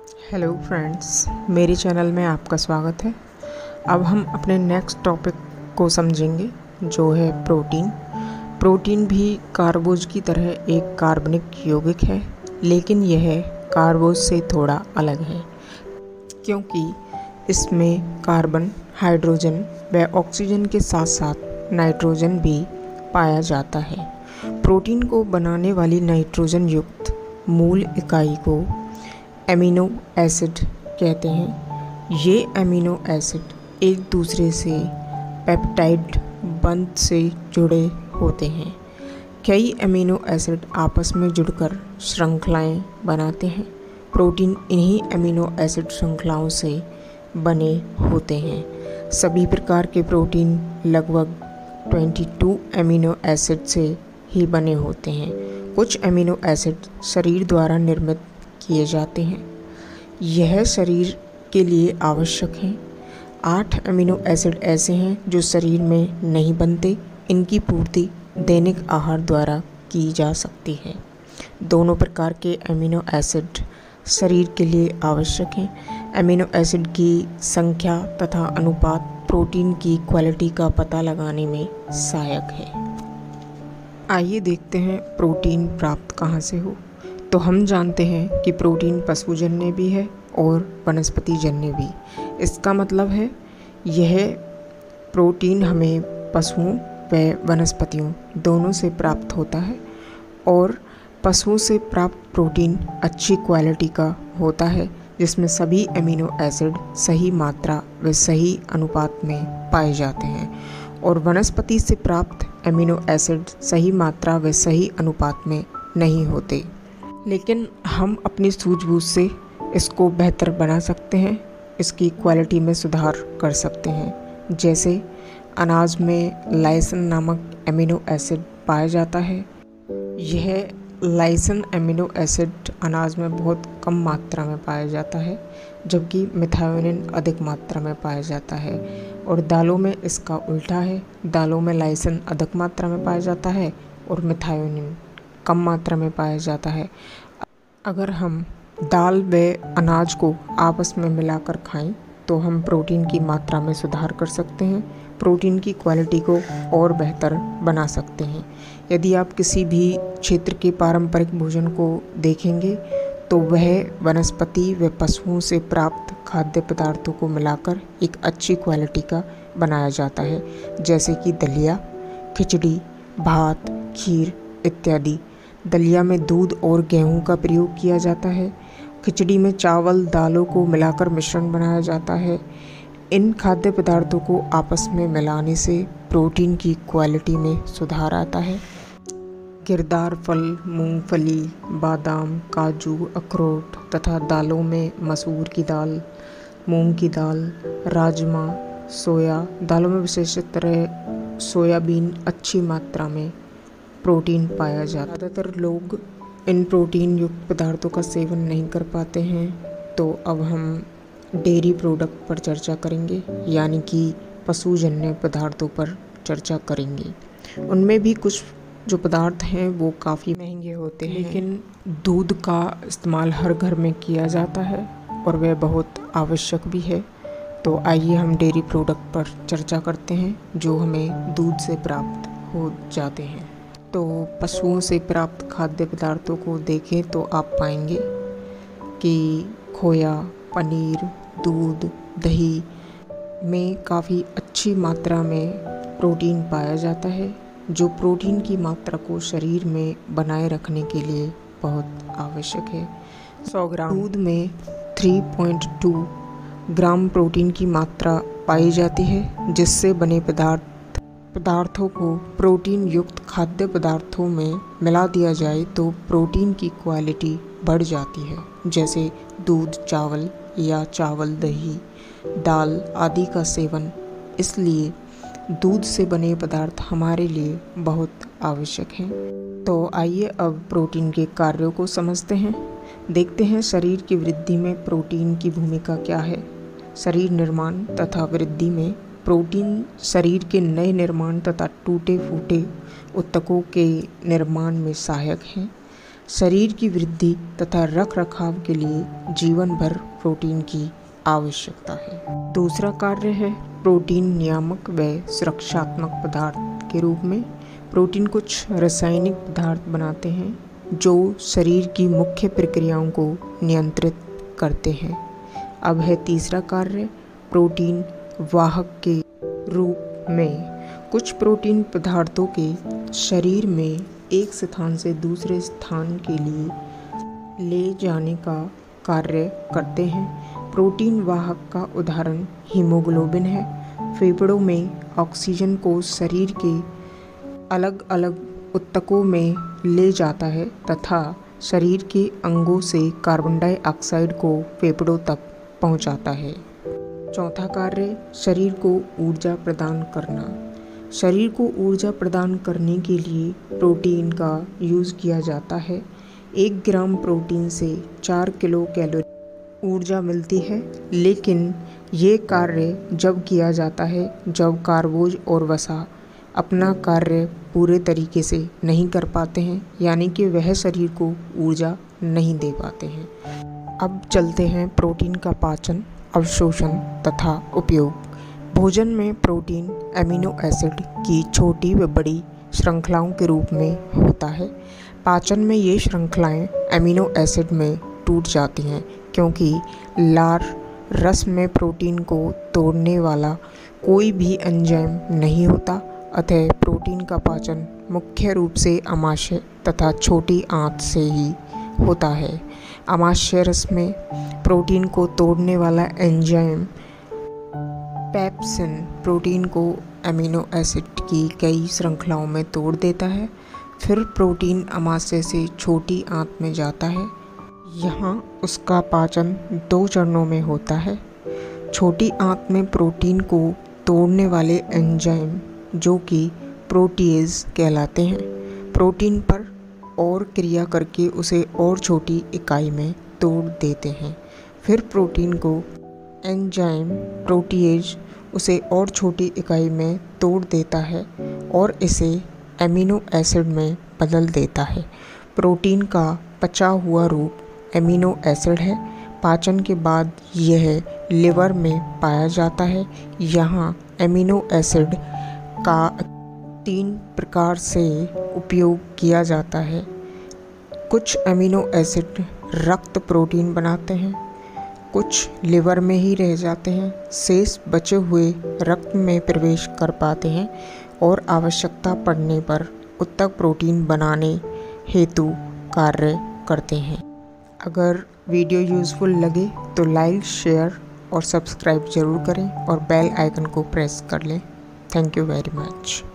Hello friends, मेरे channel में आपका स्वागत है। अब हम अपने नेक्स्ट टॉपिक को समझेंगे जो है प्रोटीन। प्रोटीन भी कार्बोज की तरह एक कार्बनिक यौगिक है, लेकिन यह कार्बोज से थोड़ा अलग है क्योंकि इसमें कार्बन, हाइड्रोजन व ऑक्सीजन के साथ साथ नाइट्रोजन भी पाया जाता है। प्रोटीन को बनाने वाली नाइट्रोजन युक्त मूल इकाई को एमिनो एसिड कहते हैं। ये एमिनो एसिड एक दूसरे से पेप्टाइड बंध से जुड़े होते हैं। कई एमिनो एसिड आपस में जुड़कर श्रृंखलाएं बनाते हैं। प्रोटीन इन्हीं एमिनो एसिड श्रृंखलाओं से बने होते हैं। सभी प्रकार के प्रोटीन लगभग 22 एमिनो एसिड से ही बने होते हैं। कुछ एमिनो एसिड शरीर द्वारा निर्मित किए जाते हैं। यह शरीर के लिए आवश्यक हैं। 8 एमिनो एसिड ऐसे हैं जो शरीर में नहीं बनते। इनकी पूर्ति दैनिक आहार द्वारा की जा सकती है। दोनों प्रकार के एमिनो एसिड शरीर के लिए आवश्यक हैं। एमिनो एसिड की संख्या तथा अनुपात प्रोटीन की क्वालिटी का पता लगाने में सहायक है। आइए देखते हैं प्रोटीन प्राप्त कहाँ से हो। तो हम जानते हैं कि प्रोटीन पशुजन्य भी है और वनस्पति जन्य भी। इसका मतलब है यह प्रोटीन हमें पशुओं व वनस्पतियों दोनों से प्राप्त होता है और पशुओं से प्राप्त प्रोटीन अच्छी क्वालिटी का होता है, जिसमें सभी एमिनो एसिड सही मात्रा व सही अनुपात में पाए जाते हैं, और वनस्पति से प्राप्त एमिनो एसिड सही मात्रा व सही अनुपात में नहीं होते। लेकिन हम अपनी सूझबूझ से इसको बेहतर बना सकते हैं, इसकी क्वालिटी में सुधार कर सकते हैं। जैसे अनाज में लाइसिन नामक एमिनो एसिड पाया जाता है। यह लाइसिन एमिनो एसिड अनाज में बहुत कम मात्रा में पाया जाता है, जबकि मेथिओनिन अधिक मात्रा में पाया जाता है। और दालों में इसका उल्टा है। दालों में लाइसिन अधिक मात्रा में पाया जाता है और मेथिओनिन कम मात्रा में पाया जाता है। अगर हम दाल व अनाज को आपस में मिलाकर खाएं तो हम प्रोटीन की मात्रा में सुधार कर सकते हैं, प्रोटीन की क्वालिटी को और बेहतर बना सकते हैं। यदि आप किसी भी क्षेत्र के पारंपरिक भोजन को देखेंगे तो वह वनस्पति व पशुओं से प्राप्त खाद्य पदार्थों को मिलाकर एक अच्छी क्वालिटी का बनाया जाता है, जैसे कि दलिया, खिचड़ी, भात, खीर इत्यादि। दलिया में दूध और गेहूं का प्रयोग किया जाता है। खिचड़ी में चावल, दालों को मिलाकर मिश्रण बनाया जाता है। इन खाद्य पदार्थों को आपस में मिलाने से प्रोटीन की क्वालिटी में सुधार आता है। गिरदार फल, मूंगफली, बादाम, काजू, अखरोट तथा दालों में मसूर की दाल, मूंग की दाल, राजमा, सोया दालों में विशेषतः सोयाबीन अच्छी मात्रा में प्रोटीन पाया जाता है। ज़्यादातर लोग इन प्रोटीन युक्त पदार्थों का सेवन नहीं कर पाते हैं, तो अब हम डेयरी प्रोडक्ट पर चर्चा करेंगे, यानी कि पशुजन्य पदार्थों पर चर्चा करेंगे। उनमें भी कुछ जो पदार्थ हैं वो काफ़ी महंगे होते हैं, लेकिन दूध का इस्तेमाल हर घर में किया जाता है और वह बहुत आवश्यक भी है। तो आइए हम डेयरी प्रोडक्ट पर चर्चा करते हैं जो हमें दूध से प्राप्त हो जाते हैं। तो पशुओं से प्राप्त खाद्य पदार्थों को देखें तो आप पाएंगे कि खोया, पनीर, दूध, दही में काफ़ी अच्छी मात्रा में प्रोटीन पाया जाता है, जो प्रोटीन की मात्रा को शरीर में बनाए रखने के लिए बहुत आवश्यक है। 100 ग्राम दूध में 3.2 ग्राम प्रोटीन की मात्रा पाई जाती है, जिससे बने पदार्थों को प्रोटीन युक्त खाद्य पदार्थों में मिला दिया जाए तो प्रोटीन की क्वालिटी बढ़ जाती है, जैसे दूध, चावल या चावल, दही, दाल आदि का सेवन। इसलिए दूध से बने पदार्थ हमारे लिए बहुत आवश्यक हैं। तो आइए अब प्रोटीन के कार्यों को समझते हैं। देखते हैं शरीर की वृद्धि में प्रोटीन की भूमिका क्या है। शरीर निर्माण तथा वृद्धि में प्रोटीन शरीर के नए निर्माण तथा टूटे फूटे ऊतकों के निर्माण में सहायक हैं। शरीर की वृद्धि तथा रख रखाव के लिए जीवन भर प्रोटीन की आवश्यकता है। दूसरा कार्य है प्रोटीन नियामक व सुरक्षात्मक पदार्थ के रूप में। प्रोटीन कुछ रासायनिक पदार्थ बनाते हैं जो शरीर की मुख्य प्रक्रियाओं को नियंत्रित करते हैं। अब है तीसरा कार्य प्रोटीन वाहक के रूप में। कुछ प्रोटीन पदार्थों के शरीर में एक स्थान से दूसरे स्थान के लिए ले जाने का कार्य करते हैं। प्रोटीन वाहक का उदाहरण हीमोग्लोबिन है। फेफड़ों में ऑक्सीजन को शरीर के अलग अलग ऊतकों में ले जाता है तथा शरीर के अंगों से कार्बन डाइऑक्साइड को फेफड़ों तक पहुंचाता है। चौथा कार्य शरीर को ऊर्जा प्रदान करना। शरीर को ऊर्जा प्रदान करने के लिए प्रोटीन का यूज़ किया जाता है। 1 ग्राम प्रोटीन से 4 किलो कैलोरी ऊर्जा मिलती है, लेकिन ये कार्य जब किया जाता है जब कार्बोज और वसा अपना कार्य पूरे तरीके से नहीं कर पाते हैं, यानी कि वह शरीर को ऊर्जा नहीं दे पाते हैं। अब चलते हैं प्रोटीन का पाचन, अवशोषण तथा उपयोग। भोजन में प्रोटीन एमिनो एसिड की छोटी व बड़ी श्रृंखलाओं के रूप में होता है। पाचन में ये श्रृंखलाएं एमिनो एसिड में टूट जाती हैं, क्योंकि लार रस में प्रोटीन को तोड़ने वाला कोई भी एंजाइम नहीं होता। अतः प्रोटीन का पाचन मुख्य रूप से अमाशय तथा छोटी आंत से ही होता है। अमाशय रस में प्रोटीन को तोड़ने वाला एंजाइम पेप्सिन प्रोटीन को एमिनो एसिड की कई श्रृंखलाओं में तोड़ देता है। फिर प्रोटीन अमाशय से छोटी आंत में जाता है। यहाँ उसका पाचन 2 चरणों में होता है। छोटी आंत में प्रोटीन को तोड़ने वाले एंजाइम जो कि प्रोटीएज कहलाते हैं, प्रोटीन पर और क्रिया करके उसे और छोटी इकाई में तोड़ देते हैं। फिर प्रोटीन को एंजाइम प्रोटीएज उसे और छोटी इकाई में तोड़ देता है और इसे एमिनो एसिड में बदल देता है। प्रोटीन का पचा हुआ रूप एमिनो एसिड है। पाचन के बाद यह लिवर में पाया जाता है। यहाँ एमिनो एसिड का 3 प्रकार से उपयोग किया जाता है। कुछ एमिनो एसिड रक्त प्रोटीन बनाते हैं, कुछ लिवर में ही रह जाते हैं, शेष बचे हुए रक्त में प्रवेश कर पाते हैं और आवश्यकता पड़ने पर ऊतक प्रोटीन बनाने हेतु कार्य करते हैं। अगर वीडियो यूज़फुल लगे तो लाइक, शेयर और सब्सक्राइब ज़रूर करें और बेल आइकन को प्रेस कर लें। Thank you very much.